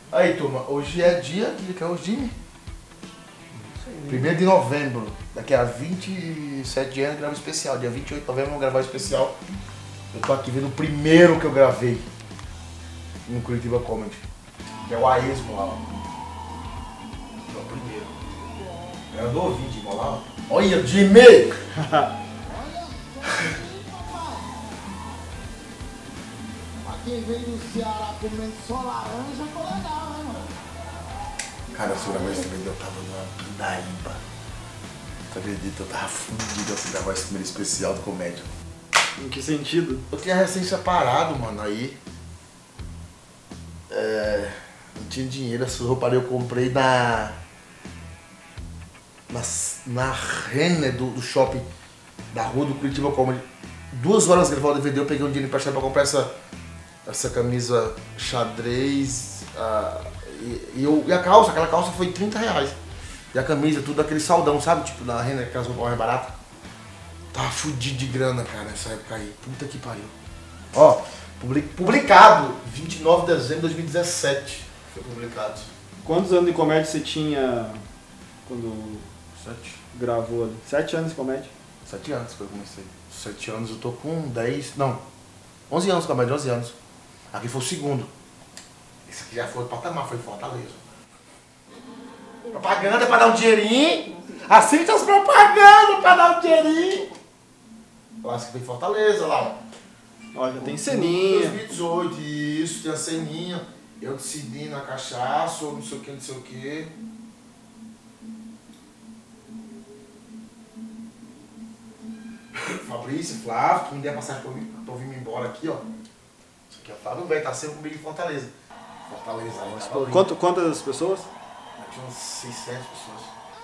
Aí, turma, hoje é dia, que é hoje, Jimmy? 1º de novembro, daqui a 27 anos, gravo especial. Dia 28 de novembro, eu vou gravar o especial. Eu tô aqui vendo o primeiro que eu gravei no Curitiba Comedy, que é o Aesmo lá, ó. É o primeiro. Ganhador ouvinte, igual lá, ó. Olha, Jimmy! Quem veio do Ceará comendo só laranja ficou legal, né, mano? Cara, seguramente também eu tava numa pindaíba. Tu acredita? Eu tava fundido assim, gravar esse primeiro especial de comédia. Em que sentido? Eu tinha recém separado, mano, aí. Não tinha dinheiro, essas roupas eu comprei na Renner do shopping da rua do Curitiba Comedy. 2 horas gravar o DVD, eu peguei um dinheiro emprestado pra comprar essa camisa xadrez e a calça, aquela calça foi R$30. E a camisa, tudo aquele saldão, sabe? Tipo, da Renner, aquelas roupas mais baratas. Tava fudido de grana, cara, nessa época aí. Puta que pariu. Ó, publicado 29 de dezembro de 2017. Foi publicado. Quantos anos de comédia você tinha quando 7. gravou ali? 7 anos de comédia? 7 anos que eu comecei. 7 anos, eu tô com 10, não, 11 anos de comédia, 11 anos. Aqui foi o segundo. Esse aqui já foi o patamar, foi Fortaleza. Propaganda pra dar um dinheirinho. Assiste as propagandas pra dar um dinheirinho. Eu acho que foi Fortaleza lá, ó. Ó, já tem ceninha. 2018, isso, tem a ceninha. Eu decidi na cachaça, ou não sei o que, não sei o que. Fabrício, Flávio, que me deu a passagem pra eu vir embora aqui, ó. Isso aqui é o Flávio, velho, tá sempre comigo em Fortaleza. Fortaleza, aí. Quantas pessoas? Tinha umas 600 pessoas.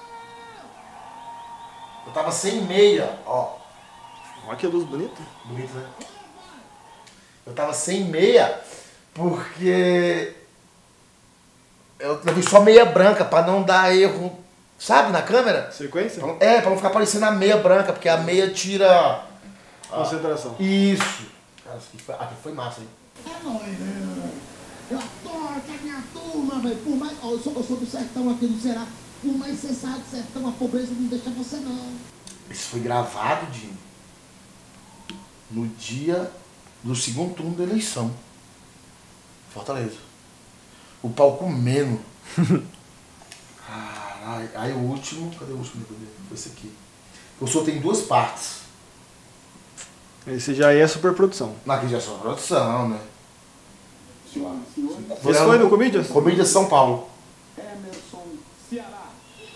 Eu tava sem meia, ó. Olha que luz bonita. Bonito, né? Eu tava sem meia porque eu levei só meia branca pra não dar erro, sabe, na câmera? Sequência? Pra não ficar parecendo a meia branca, porque a meia tira... Concentração. Isso. Cara, aqui foi massa, hein? É nóis, né? Eu adoro que a minha turma, velho. Por mais. Ó, eu sou do sertão aqui do Ceará. Por mais que você saia do sertão, a pobreza não deixa você, não. Isso foi gravado, Dinho, no dia do segundo turno da eleição. Fortaleza. O pau comendo. Caralho. Aí o último. Cadê o último? Foi esse aqui. O show tem 2 partes. Esse já é superprodução. Aqui já é só produção, né? Esse foi no Comedians? Comedians São Paulo. Emerson, Ceará.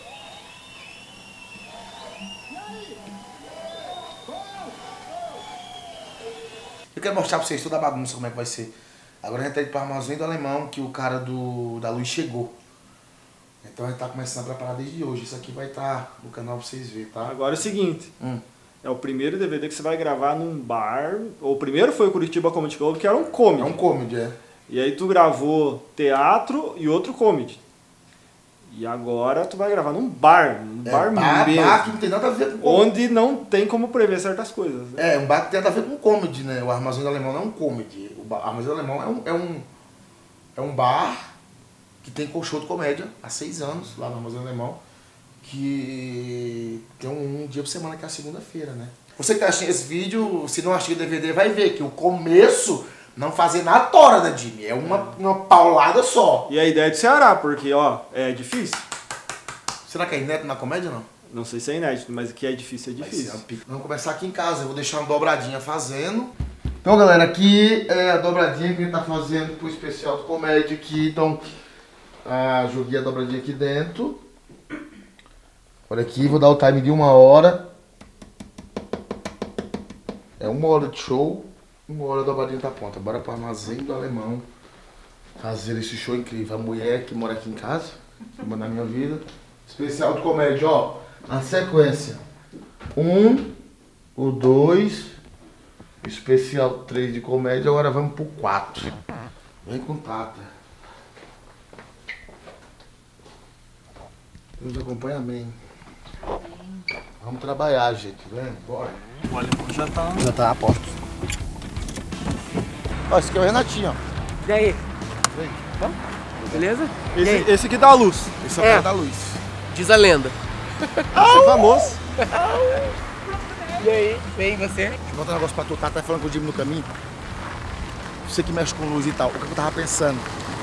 Eu quero mostrar pra vocês toda a bagunça, como é que vai ser. Agora a gente tá indo pro Armazém do Alemão, que o cara da Luz chegou. Então a gente tá começando a preparar desde hoje. Isso aqui vai estar no canal pra vocês verem, tá? Agora é o seguinte. É o primeiro DVD que você vai gravar num bar. O primeiro foi o Curitiba Comedy Club, que era um comedy. É um comedy, é. E aí tu gravou teatro e outro comedy. E agora tu vai gravar num bar. Num bar mesmo. Bar que não tem nada a ver com comedy. Onde não tem como prever certas coisas. Né? É, um bar que tem nada a ver com comedy, né? O Armazém do Alemão não é um comedy. O Armazém do Alemão é um bar que tem show de comédia há 6 anos, lá no Armazém do Alemão, que tem um dia por semana, que é a segunda-feira, né? Você que tá assistindo esse vídeo, se não assistiu o DVD, vai ver que o começo não fazia na tora, né, Jimmy? É uma paulada só. E a ideia é do Ceará, porque, ó, é difícil. Será que é inédito na comédia ou não? Não sei se é inédito, mas que é difícil, é difícil. Vamos começar aqui em casa, eu vou deixar uma dobradinha fazendo. Então, galera, aqui é a dobradinha que a gente tá fazendo pro especial de comédia aqui. Então, joguei a dobradinha aqui dentro. Olha aqui, vou dar o time de 1 hora. É 1 hora de show, 1 hora a dobradinha tá pronta. Bora pro Armazém do Alemão fazer esse show incrível. A mulher que mora aqui em casa, que manda na minha vida. Especial de comédia, ó. A sequência. 1, o 2, especial 3 de comédia. Agora vamos pro 4. Vem com Tata. Nos acompanha bem. Vamos trabalhar, gente. Vem, bora. O alemão Já tá a posto. Ó, esse aqui é o Renatinho, ó. E aí? Vem. Vamos? beleza? Esse aqui dá a luz. Esse é o cara da luz. Diz a lenda. Esse é famoso. E aí, vem você? Deixa eu botar um negócio pra tu, tá falando com o Jimmy no caminho. Você que mexe com luz e tal, o que eu tava pensando?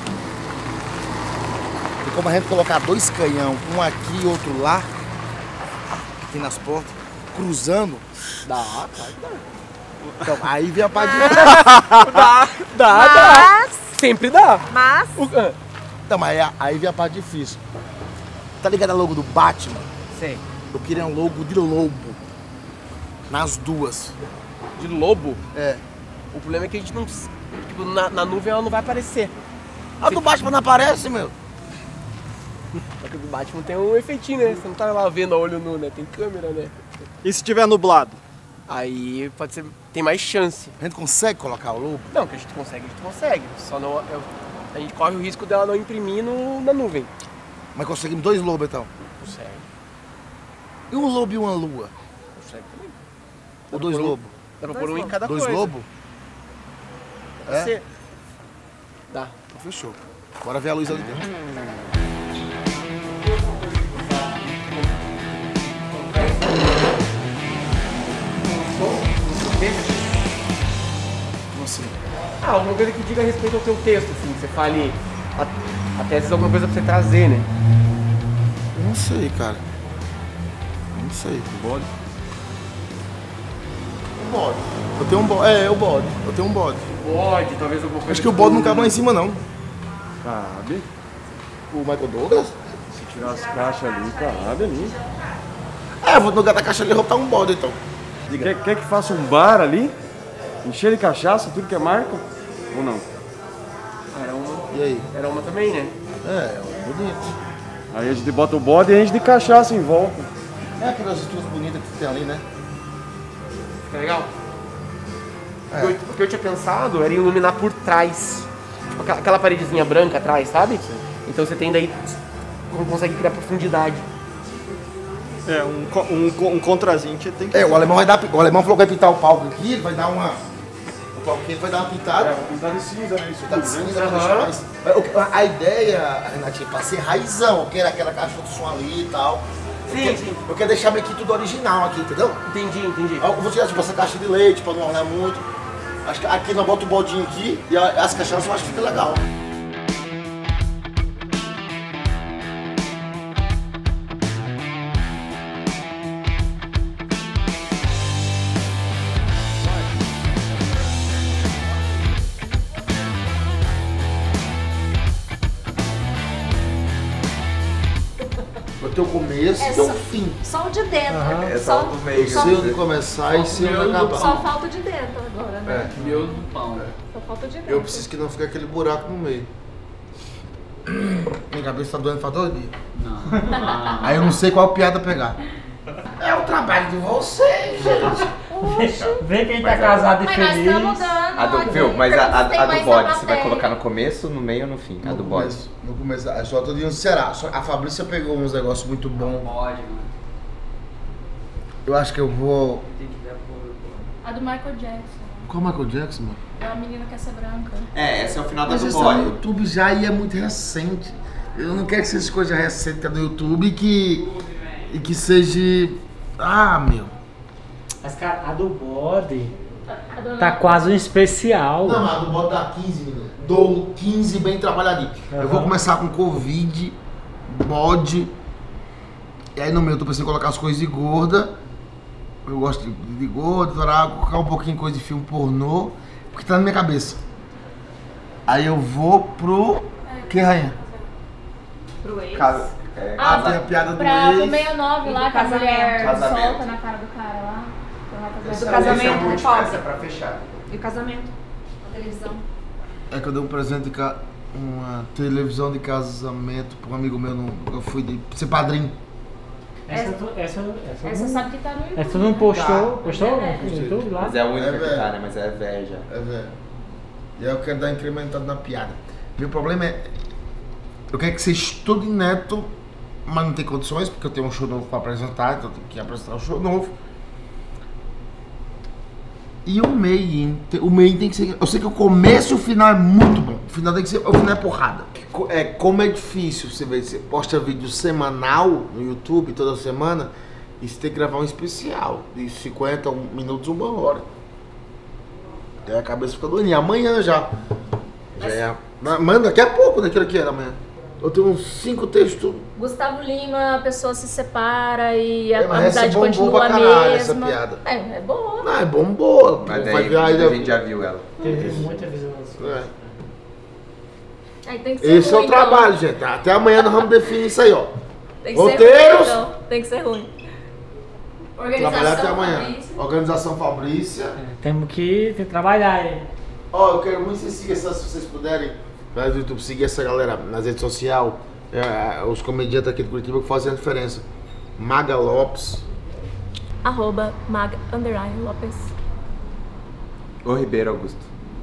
E como a gente colocar 2 canhão, um aqui e outro lá, aqui nas portas, cruzando, Dá, claro que dá. então aí vem a parte de... Dá. Sempre dá. Mas Então, mas aí vem a parte difícil. Tá ligado a logo do Batman? Sei. Eu queria um logo de lobo. Nas duas. De lobo, É. o problema é que a gente não... Tipo, na nuvem ela não vai aparecer. A do Batman não aparece, meu. Só que o do Batman tem um efeitinho, né? Você não tá lá vendo a olho nu, né? Tem câmera, né? E se tiver nublado? Aí pode ser... Tem mais chance. A gente consegue colocar o lobo? Não, que a gente consegue. Só não... a gente corre o risco dela não imprimir na nuvem. Mas conseguimos 2 lobos, então. Consegue. E um lobo e uma lua? Consegue também. Ou 2 lobos? Dá pra pôr um em cada 2 coisa. lobos? É? Você... Dá. Então fechou. Bora ver a luz ali dentro. Como assim? Alguma coisa que diga a respeito ao teu texto, assim. Que você fale... Até às vezes alguma coisa pra você trazer, né? Eu não sei, cara. Não sei. Bode. O bode. Eu tenho um bode. É, o bode. Eu tenho um bode. Pode, talvez alguma coisa... Acho que o bode não cabe lá em cima, não. Cabe. O Michael Douglas? Se tirar as caixas ali, cabe ali. É, eu vou no lugar da caixa ali e botar um bode, então. Quer que faça um bar ali? Encher de cachaça, tudo que é marca? Ou não? E aí? Era uma também, né? É bonito. Aí a gente bota o bode e enche de cachaça em volta. É aquelas estruturas bonitas que tem ali, né? Fica legal? É. O que eu tinha pensado era iluminar por trás. Aquela paredezinha branca atrás, sabe? Então você tem daí... consegue criar profundidade. É, um contrazinho que tem que... É, o alemão falou que vai pintar o palco aqui, ele vai dar uma... O palco aqui ele vai dar uma pintada. pintar de cinza, né? Isso Pintar de cinza, pra deixar mais... A ideia, Renatinho, pra ser raizão, que era aquela caixa de som ali e tal. Sim. Eu quero deixar meio que tudo original aqui, entendeu? Entendi. Eu vou tirar tipo essa caixa de leite pra não olhar muito. Acho que aqui nós botamos o bodinho aqui e as caixas eu acho que fica legal. Vai ter o começo e o fim. só o de dentro. É só o do meio. só, Se eu começar e se eu acabar. só falta o de dentro agora, né? Miolo do pão. Só falta o de dentro. Eu preciso que não fique aquele buraco no meio. Minha cabeça tá doendo faz 2 dias. Não. Aí eu não sei qual piada pegar. É o trabalho de vocês, gente. Vê quem tá casado e Mas nós feliz. estamos dando. A do, aqui, viu? Mas perguntas a tem do mais bode, na você vai matéria. colocar no começo, no meio ou no fim? A do bode. No começo, a só tô dizendo será. A Fabrícia pegou uns negócios muito bons. Pode, mano. Eu acho que eu vou. Tem que ver A do Michael Jackson. Qual é o Michael Jackson, mano? É uma menina que quer ser branca. É, esse é o final da Mas do isso tá no bode. YouTube já e é muito recente. Eu não quero que seja coisa recente que é do YouTube e que seja. Ah, meu. Mas, cara, a do bode tá quase um especial. Não, mas do bode dá 15 minutos. Dou 15 bem trabalhadinho. Eu vou começar com Covid, bode. E aí no meio eu tô pensando em colocar as coisas de gorda. Eu gosto de gorda, colocar um pouquinho de coisa de filme pornô. Porque tá na minha cabeça. Aí eu vou pro. Que rainha? Pro ex. Casa, Tem casa. a piada do Pro ex. 69 lá, que a mulher Casamento. solta na cara do cara lá. Esse Do é o casamento, último, né, essa é pobre? pra fechar. E o casamento? A televisão. É que eu dei um presente de uma televisão de casamento pra um amigo meu. Eu fui de ser padrinho. Essa sabe que tá no YouTube. Essa tu não postou? Tá. Postou É. no YouTube lá? Mas é a única É, que velho. tá, né? Mas é velha. É, velho. E aí eu quero dar incrementado na piada. Meu problema é. Eu quero que você estude neto, mas não tem condições, porque eu tenho um show novo pra apresentar, então eu tenho que apresentar um show novo. E o meio tem que ser... Eu sei que o começo e o final é muito bom. O final tem que ser... O final é porrada. Como é difícil você ver. Você posta vídeo semanal no YouTube toda semana e você tem que gravar um especial de 50 minutos, 1 hora. Aí a cabeça fica doendo. Amanhã já. Mano, daqui a pouco, daquilo que era amanhã. Eu tenho uns 5 textos. Gustavo Lima, a pessoa se separa e a mas amizade essa bombou continua pra a caralho, mesma. essa piada. É boa. Não, é boa. Mas Vai daí virar, a gente já viu ela. Teve muita visualização. Aí tem que ser Esse é ruim, o trabalho, gente. Até amanhã nós vamos definir isso aí, ó. Tem que ser Roteiros. ruim, então. Tem que ser ruim. Trabalhar até amanhã. Fabrício. Organização Fabrícia. Temos que trabalhar aí. Ó, eu quero muito que vocês sigam, se vocês puderem, lá no YouTube, seguir essa galera nas redes sociais, os comediantes aqui do Curitiba que fazem a diferença. Maga Lopes. @Maga_Lopes. Ô Ribeiro Augusto.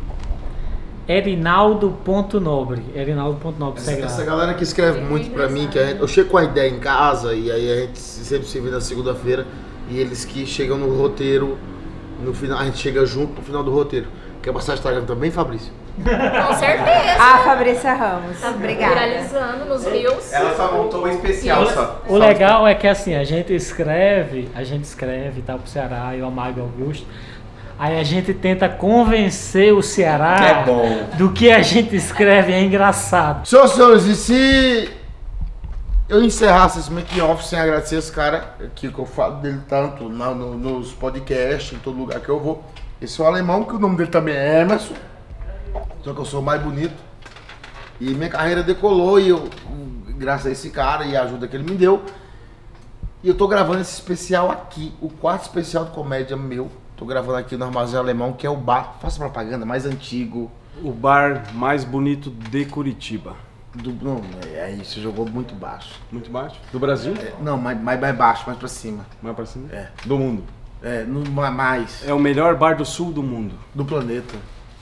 Erinaldo.nobre. Erinaldo.nobre, segue Essa lá. galera que escreve muito pra mim, que eu chego com a ideia em casa e aí a gente sempre se vê na segunda-feira e eles que chegam no roteiro, no final, a gente chega junto no final do roteiro. Quer passar Instagram também, Fabrício? Com certeza. Fabrícia Ramos. Tá Obrigada. viralizando nos reels. Ela só montou o especial só. O legal é que assim, a gente escreve, tá pro Ceará e o Amago Augusto. Aí a gente tenta convencer o Ceará do que a gente escreve, é engraçado. Senhores, e se eu encerrasse esse making-off sem agradecer esse cara, que eu falo dele tanto nos podcasts, em todo lugar que eu vou. Esse é o alemão, que o nome dele também é Emerson, só que eu sou mais bonito. E minha carreira decolou e eu, graças a esse cara e a ajuda que ele me deu, e eu tô gravando esse especial aqui, o quarto especial de comédia meu. Tô gravando aqui no Armazém Alemão, que é o bar, faça propaganda, mais antigo. O bar mais bonito de Curitiba. Não, você jogou muito baixo. Muito baixo? Do Brasil? Não, mais baixo, mais pra cima. Mais pra cima? É. Do mundo. Mais. É o melhor bar do sul do mundo. Do planeta.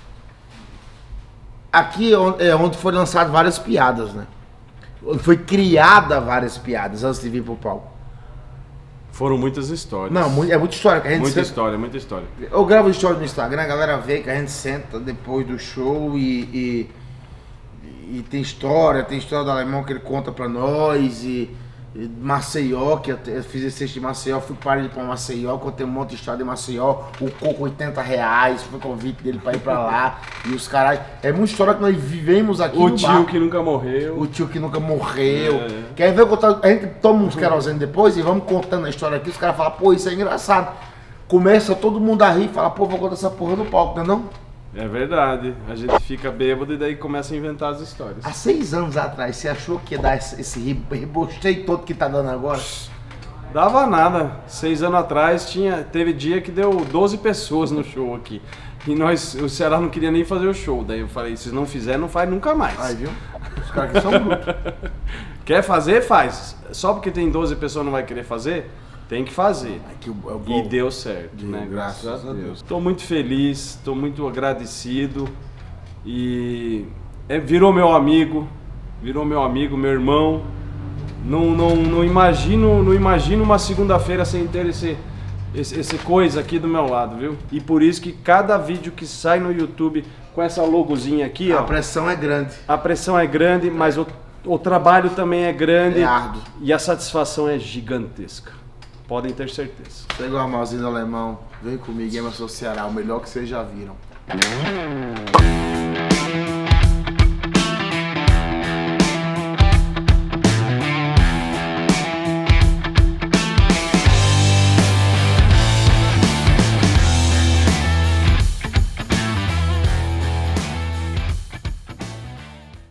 Aqui é onde foram lançadas várias piadas, né? Foi criada várias piadas antes de vir pro palco. Foram muitas histórias. Não, é muita história que a gente Muita senta- história, muita história. Eu gravo história no Instagram, a galera vê que a gente senta depois do show e tem história do alemão que ele conta pra nós e Maceió, que eu fiz esse texto de Maceió, fui para ele pra Maceió, contei um monte de história de Maceió, o coco R$80, foi convite dele pra ir pra lá, e os caras. É muita história que nós vivemos aqui O no tio bar. que nunca morreu. O tio que nunca morreu. Quer ver contar? A gente toma uns querosene depois e vamos contando a história aqui, os caras falam, pô, isso é engraçado. Começa todo mundo a rir e fala, pô, vou contar essa porra no palco, não é não? É verdade. A gente fica bêbado e daí começa a inventar as histórias. Há 6 anos atrás, você achou que ia dar esse rebosteio todo que tá dando agora? Dava nada. 6 anos atrás teve dia que deu 12 pessoas no show aqui. E o Ceará não queria nem fazer o show. Daí eu falei, se não fizer, não faz nunca mais. Aí, viu? Os caras aqui são brutos. Quer fazer, faz. Só porque tem 12 pessoas não vai querer fazer, tem que fazer. Aqui o E deu certo, né? graças a Deus. Estou muito feliz, estou muito agradecido. E virou meu amigo, meu irmão. Não imagino uma segunda-feira sem ter esse coisa aqui do meu lado, viu? E por isso que cada vídeo que sai no YouTube com essa logozinha aqui, A ó, pressão é grande. a pressão é grande, mas o trabalho também é grande É árduo. e a satisfação é gigantesca. Podem ter certeza. Chega o Armazém do Alemão, vem comigo, Emerson Ceará, o melhor que vocês já viram.